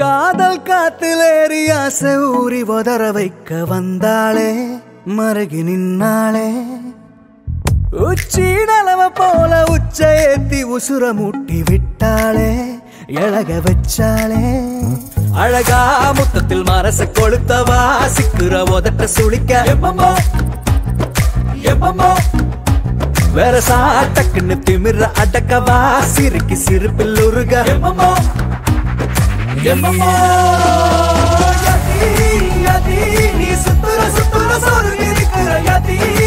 காதல் காத்திலேறி ஆசை ஊறி உதற வைக்க வந்தாளே மருகி நின்னாளே உச்சி நலவ போல உச்ச ஏத்தி உசுர மூட்டி விட்டாளே எழக வச்சாளே அழகா முத்தத்தில் மரச கொளுத்தவா சிக்குற உதட்ட சுளிக்க எப்பமோ எப்பமோ வேற சாட்டக்குன்னு திமிர அடக்கவா சிரிக்கி சிரிப்பில் உருக எப்பமோ எப்பமோ யதி யதி நீ சுத்துற சுத்துற சொருகி இருக்கிற யதி